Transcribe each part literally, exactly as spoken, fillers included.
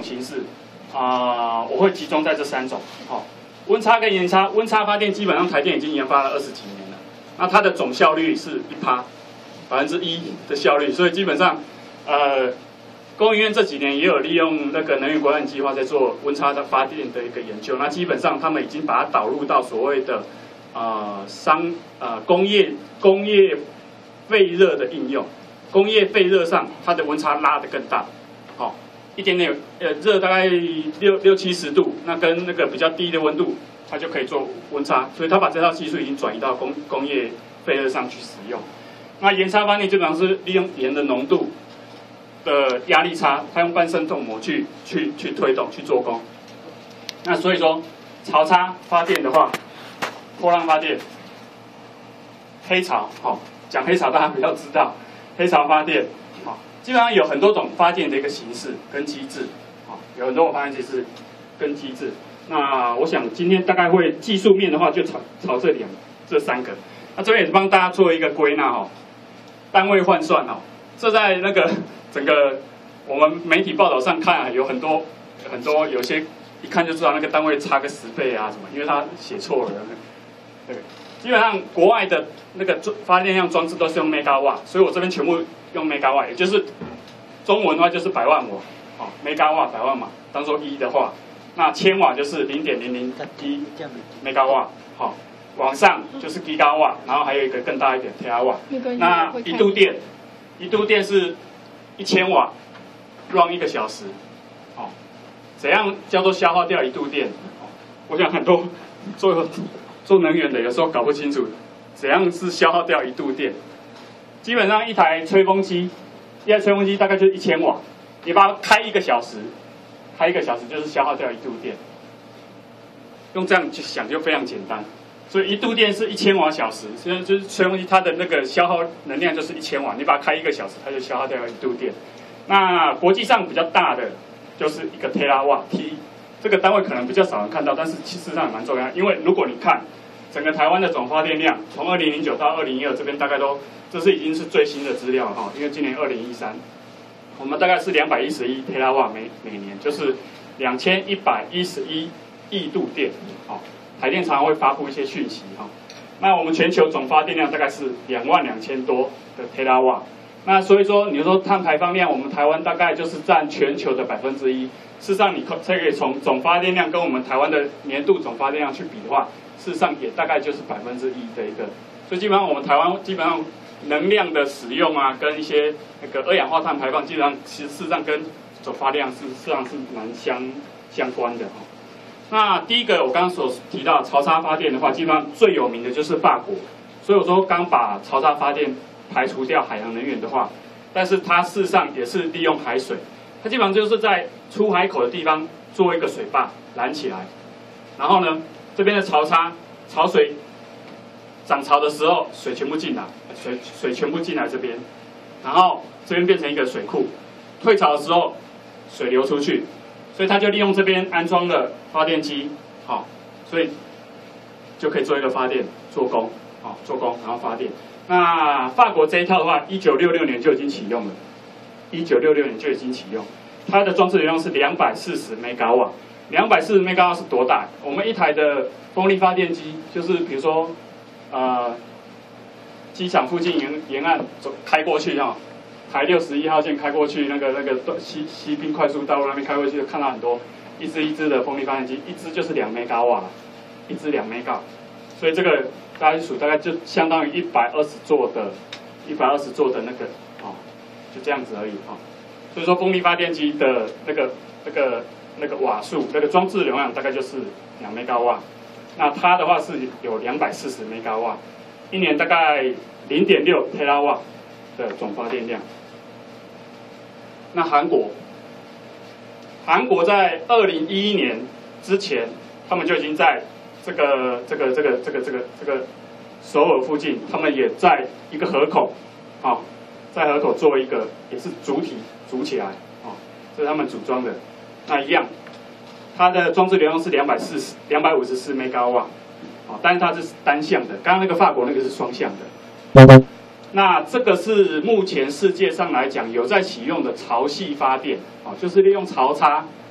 形式啊、呃，我会集中在这三种。好、哦，温差跟延差，温差发电基本上台电已经研发了二十几年了，那它的总效率是一趴，百分之一的效率，所以基本上呃。工研院这几年也有利用那个能源国安计划在做温差的发电的一个研究，那基本上他们已经把它导入到所谓的呃商呃工业工业废热的应用，工业废热上它的温差拉得更大，好、哦，一点点呃热大概六六七十度，那跟那个比较低的温度，它就可以做温差，所以它把这套技术已经转移到工工业废热上去使用。那延差发电基本上是利用盐的浓度的压力差，它用半渗透膜去去去推动去做功。那所以说，潮差发电的话，波浪发电，黑潮，好、哦，讲黑潮大家比较知道，黑潮发电，好、哦，基本上有很多种发电的一个形式跟机制，好、哦，有很多种发电机制跟机制。那我想今天大概会技术面的话，就朝朝这两这三个。那这边也是帮大家做一个归纳哦，单位换算哦，这在那个。整个我们媒体报道上看啊，有很多很多有些一看就知道那个单位差个十倍啊什么，因为他写错了。对，基本上国外的那个发电量装置都是用 megawatt， 所以我这边全部用 megawatt， 也就是中文的话就是百万瓦，哦 megawatt 百万瓦，当做一的话，那千瓦就是零点零零一 megawatt， 好、哦，往上就是 gigawatt， 然后还有一个更大一点 terawatt。那一度电，一度电是一千瓦 run 一个小时，哦，怎样叫做消耗掉一度电？哦，我想很多做做能源的有时候搞不清楚，怎样是消耗掉一度电？基本上一台吹风机，一台吹风机大概就是一千瓦，你把它开一个小时，开一个小时就是消耗掉一度电。用这样去想就非常简单。所以一度电是一千瓦小时，所以就是吹风机它的那个消耗能量就是一千瓦，你把它开一个小时，它就消耗掉一度电。那国际上比较大的就是一个 terawatt T， 这个单位可能比较少人看到，但是事实上也蛮重要。因为如果你看整个台湾的总发电量，从二零零九到二零一二这边大概都，这是已经是最新的资料哈，因为今年二零一三，我们大概是两百一十一 terawatt 每每年，就是两千一百一十一亿度电，好。台电常常会发布一些讯息哈，那我们全球总发电量大概是两万两千多的 terawatt， 那所以说你说碳排放量，我们台湾大概就是占全球的百分之一。事实上，你可可以从总发电量跟我们台湾的年度总发电量去比的话，事实上也大概就是百分之一的一个。所以基本上我们台湾基本上能量的使用啊，跟一些那个二氧化碳排放，基本上其实事实上跟总发电量是事实上是蛮相相关的哈。那第一个我刚刚所提到潮差发电的话，基本上最有名的就是法国，所以我说刚把潮差发电排除掉海洋能源的话，但是它事实上也是利用海水，它基本上就是在出海口的地方做一个水坝拦起来，然后呢这边的潮差潮水涨潮的时候水全部进来，水水全部进来这边，然后这边变成一个水库，退潮的时候水流出去。所以他就利用这边安装了发电机，好、哦，所以就可以做一个发电做工，好、哦、做工然后发电。那法国这一套的话，一九六六年就已经启用了，一九六六年就已经启用，它的装置流量是两百四十 megawatt， 两百四十 megawatt 是多大？我们一台的风力发电机，就是比如说，呃，机场附近沿沿岸走开过去哈。台六十一号线开过去，那个那个西西滨快速道路那边开过去，就看到很多一支一支的风力发电机，一支就是两 megawatt， 一支两 megawatt， 所以这个大家数大概就相当于一百二十座的，一百二十座的那个哦，就这样子而已哦。所以说风力发电机的那个那个那个瓦数，那个装置流量大概就是两 megawatt， 那它的话是有两百四十 megawatt， 一年大概零点六 terawatt 的总发电量。那韩国，韩国在二零一一年之前，他们就已经在这个这个这个这个这个这个首尔附近，他们也在一个河口，啊、哦，在河口做一个也是主体组起来，啊、哦，这是他们组装的。那一样，它的装置流量是两百四十两百五十四 megawatt， 啊，但是它是单向的，刚刚那个法国那个是双向的。那这个是目前世界上来讲有在启用的潮汐发电，哦，就是利用潮差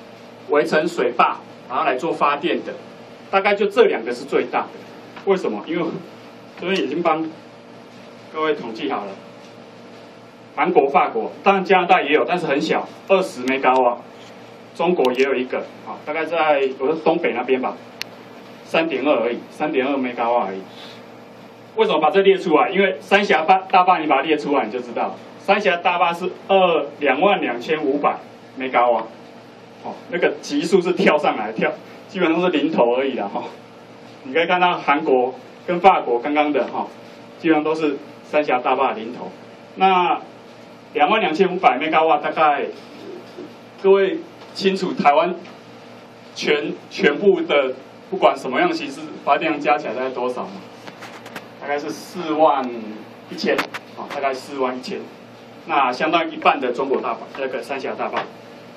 围成水坝，然后来做发电的，大概就这两个是最大的。为什么？因为这边已经帮各位统计好了，韩国、法国，当然加拿大也有，但是很小，二十兆瓦。中国也有一个，啊，大概在我说东北那边吧，三点二而已，三点二兆瓦而已。为什么把这列出来？因为三峡大大坝你把它列出来，你就知道，三峡大坝是二两万两千五百兆瓦，哦，那个级数是跳上来，跳基本上是零头而已啦，哈、哦。你可以看到韩国跟法国刚刚的哈、哦，基本上都是三峡大坝的零头。那两万两千五百兆瓦大概，各位清楚台湾全全部的不管什么样形式发电量加起来大概多少吗？大概是四万一千，啊，大概四万一千，那相当于一半的中国大坝那个三峡大坝。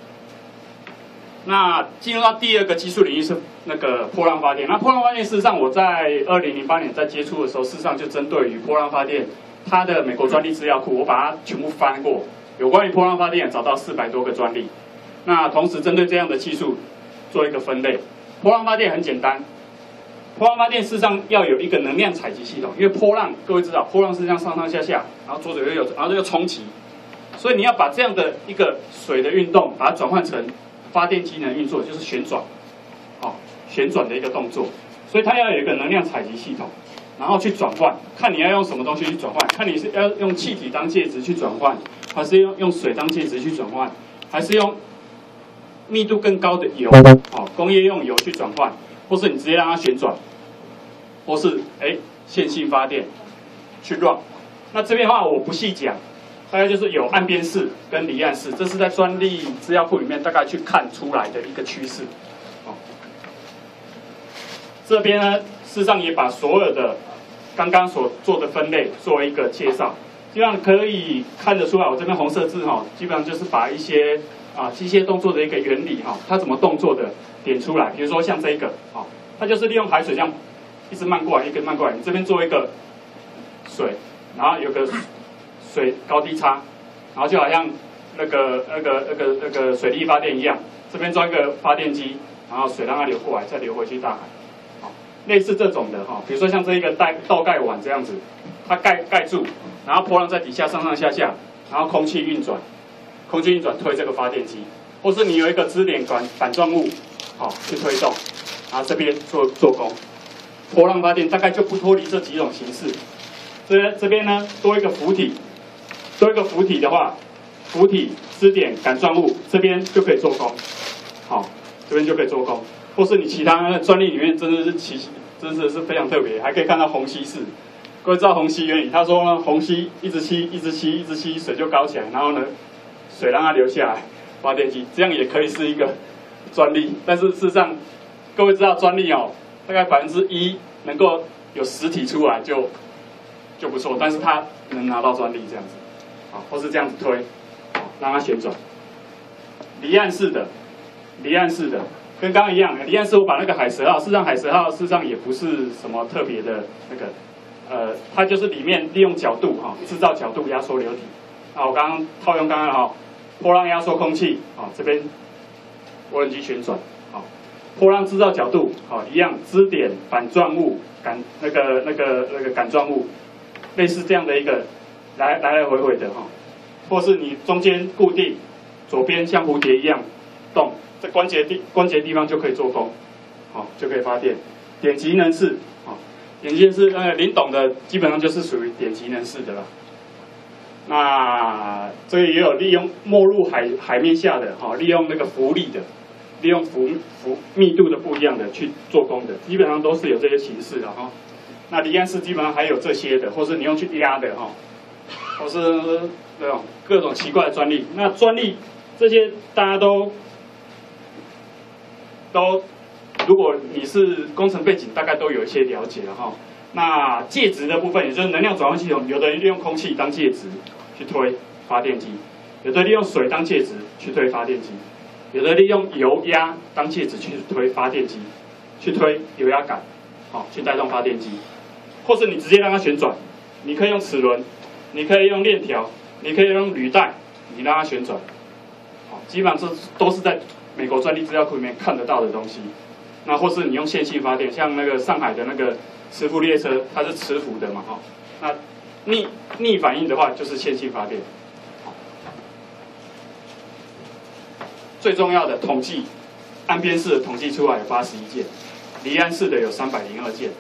那进入到第二个技术领域是那个波浪发电。那波浪发电事实上我在二零零八年在接触的时候，事实上就针对于波浪发电，它的美国专利资料库，我把它全部翻过，有关于波浪发电找到四百多个专利。那同时针对这样的技术做一个分类。波浪发电很简单，波浪发电事实上要有一个能量采集系统，因为波浪各位知道，波浪是这样上上下下，然后左左右右，然后这个冲击，所以你要把这样的一个水的运动，把它转换成发电机能运作，就是旋转，好、哦，旋转的一个动作，所以它要有一个能量采集系统，然后去转换，看你要用什么东西去转换，看你是要用气体当介质去转换，还是用用水当介质去转换，还是用密度更高的油，哦，工业用油去转换，或是你直接让它旋转，或是哎线性发电去 run。那这边的话我不细讲。大概就是有岸边式跟离岸式，这是在专利资料库里面大概去看出来的一个趋势。哦，这边呢，事实上也把所有的刚刚所做的分类做一个介绍，基本上可以看得出来，我这边红色字哈、哦，基本上就是把一些啊机械动作的一个原理哈、哦，它怎么动作的点出来。比如说像这个，哦，它就是利用海水这样一直漫过来，一个漫过来，你这边做一个水，然后有个水高低差，然后就好像那个那个那个那个水力发电一样，这边装一个发电机，然后水让它流过来，再流回去大海，好，类似这种的哈，比如说像这一个带倒盖碗这样子，它盖盖住，然后波浪在底下上上下下，然后空气运转，空气运转推这个发电机，或是你有一个支点管板状物，好去推动，然后这边做做工，波浪发电大概就不脱离这几种形式。这这边呢多一个浮体。多一个浮体的话，浮体、支点、杆状物这边就可以做工，好，这边就可以做工，或是你其他的专利里面真的是其真的是非常特别，还可以看到虹吸式。各位知道虹吸原理？他说呢，虹吸一直吸，一直吸，一直吸，水就高起来，然后呢，水让它流下来，发电机这样也可以是一个专利。但是事实上，各位知道专利哦，大概百分之一能够有实体出来就就不错，但是它能拿到专利这样子。好，或是这样子推，好，让它旋转。离岸式的，离岸式的，跟刚刚一样，离岸式我把那个海蛇号，事实上海蛇号事实上也不是什么特别的那个，呃，它就是里面利用角度哈，制造角度压缩流体。啊，我刚刚套用刚刚哈，波浪压缩空气，啊，这边涡轮机旋转，好，波浪制造角度，好，一样，支点、板状物、杆那个那个那个杆状物，类似这样的一个。来来来回回的哈，或是你中间固定，左边像蝴蝶一样动，这关节地关节地方就可以做功，好就可以发电。点集能式，好，点集能式呃您懂的，基本上就是属于点集能式的了。那这个也有利用没入海海面下的哈，利用那个浮力的，利用浮浮密度的不一样的去做功的，基本上都是有这些形式的哈。那离岸式基本上还有这些的，或是你用去压的哈。或是那种各种奇怪的专利，那专利这些大家都都，如果你是工程背景，大概都有一些了解了哈。那介质的部分，也就是能量转换系统，有的人利用空气当介质去推发电机，有的利用水当介质去推发电机，有的利用油压当介质去推发电机，去推油压杆，好去带动发电机，或是你直接让它旋转，你可以用齿轮。你可以用链条，你可以用履带，你让它旋转，好，基本上这都是在美国专利资料库里面看得到的东西。那或是你用线性发电，像那个上海的那个磁浮列车，它是磁浮的嘛，哈、哦，那逆逆反应的话就是线性发电。最重要的统计，岸边式的统计出来有八十一件，离岸式的有三百零二件。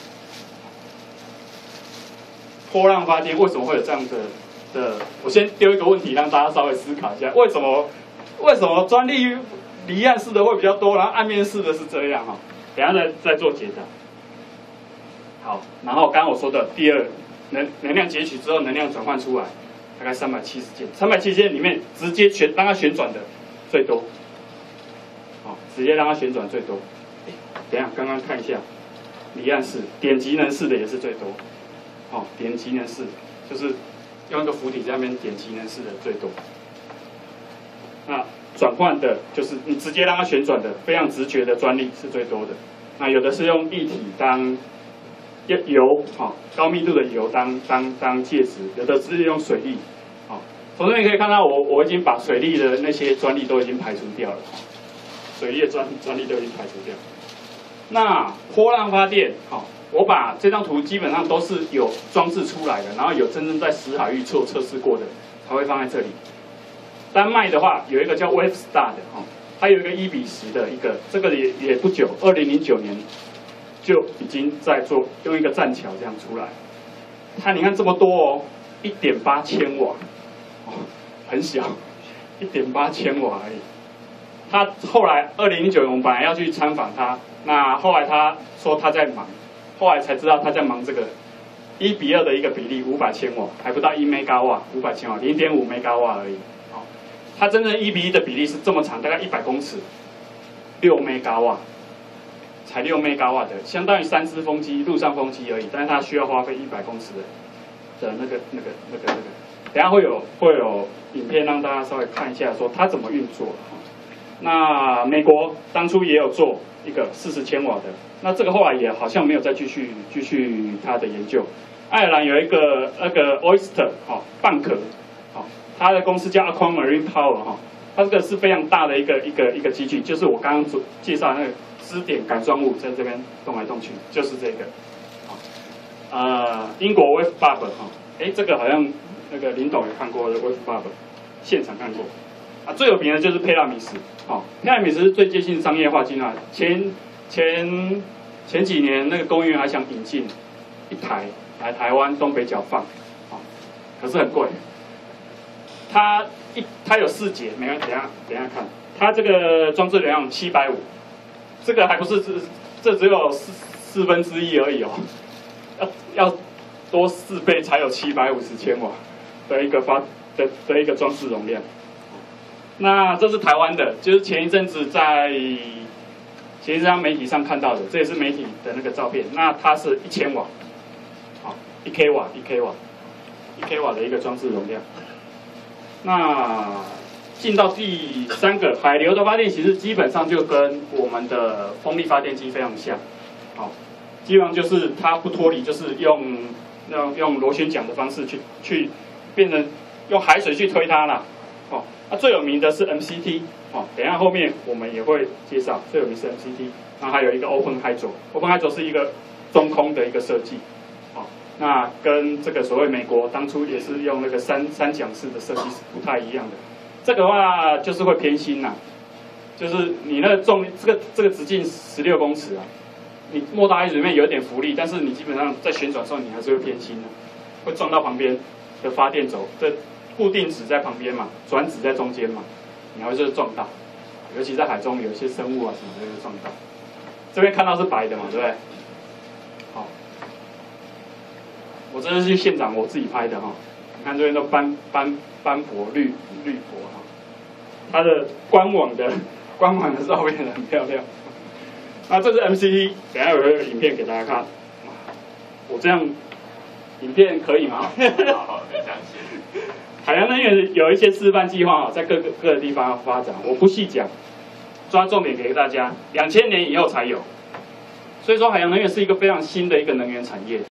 波浪发电为什么会有这样的的？我先丢一个问题让大家稍微思考一下：为什么为什么专利离岸式的会比较多，然后岸边式的是这样哈？等一下再再做解答。好，然后刚刚我说的第二，能能量截取之后能量转换出来，大概三百七十件，三百七十件里面直接旋让它旋转的最多。好，直接让它旋转最多。等一下刚刚看一下，离岸式点极能式的也是最多。哦，点极能式就是用一个浮体在那边点极能式的最多。那转换的就是你直接让它旋转的，非常直觉的专利是最多的。那有的是用液体当油，哦，高密度的油当当当介质，有的是用水力。哦，从这边可以看到我，我我已经把水力的那些专利都已经排除掉了，水力的专专利都已经排除掉。那波浪发电，好、哦。我把这张图基本上都是有装置出来的，然后有真正在实海域做测试过的，才会放在这里。丹麦的话有一个叫 Wavestar 的哈，它有一个一比十的一个，这个也也不久，二零零九年就已经在做，用一个栈桥这样出来。它你看这么多哦，一点八千瓦，哦，很小，一点八千瓦而已。他后来二零零九年我们本来要去参访他，那后来他说他在忙。后来才知道他在忙这个一比二的一个比例，五百千瓦，还不到一 mega 瓦，五百千瓦，零点五 mega 瓦而已。好，它真正一比一的比例是这么长，大概一百公尺，六 mega 瓦，才六 mega 瓦的，相当于三只风机，陆上风机而已。但是它需要花费一百公尺的的那个那个那个那个。等一下会有会有影片让大家稍微看一下，说它怎么运作。那美国当初也有做一个四十千瓦的。那这个后来也好像没有再继续继续它的研究。爱尔兰有一个那个 Oyster 哈、哦、蚌壳，好、哦，它的公司叫 Aquamarine Power 哈、哦，它这个是非常大的一个一个一个机具，就是我刚刚所介绍的那个支点感状物在这边动来动去，就是这个。好、哦，呃，英国 Wavebub 哈，哎，这个好像那个林董有看过的 Wavebub， 现场看过。啊，最有名的就是佩拉米斯，好、哦，佩拉米斯是最接近商业化进来前。前前几年那个工业还想引进一台来台湾东北角放，啊，可是很贵。它一它有四节，没关系，等下等下看。它这个装置流量七百五，这个还不是这这只有四四分之一而已哦，要要多四倍才有七百五十千瓦的一个发的的一个装置容量。那这是台湾的，就是前一阵子在。其实这张媒体上看到的，这也是媒体的那个照片。那它是一千瓦，好，一 k 瓦，一 k 瓦，一 k 瓦的一个装置容量。那进到第三个海流的发电，其实基本上就跟我们的风力发电机非常像，好，基本上就是它不脱离，就是用用用螺旋桨的方式去去变成用海水去推它啦，哦，那最有名的是 M C T。哦，等一下后面我们也会介绍，最有名是 M C T， 那还有一个 Open Hydro，Open Hydro 是一个中空的一个设计，哦，那跟这个所谓美国当初也是用那个三三桨式的设计是不太一样的。这个的话就是会偏心呐，就是你那个重这个这个直径十六公尺啊，你摸到海水里面有一点浮力，但是你基本上在旋转的时候你还是会偏心的，会撞到旁边的发电轴，这固定值在旁边嘛，转子在中间嘛。你还会就是撞到，尤其在海中有一些生物啊什么的会撞到。这边看到是白的嘛，对不对？好，我这是去现场我自己拍的哈、哦。你看这边都斑斑斑驳绿绿驳哈，它的官网的官网的照片很漂亮。那这是 M C T， 等一下有一个影片给大家看。我这样影片可以吗？好好，非常谢谢。海洋能源有一些示范计划，在各个各个地方发展，我不细讲，抓重点给大家。两千年以后才有，所以说海洋能源是一个非常新的一个能源产业。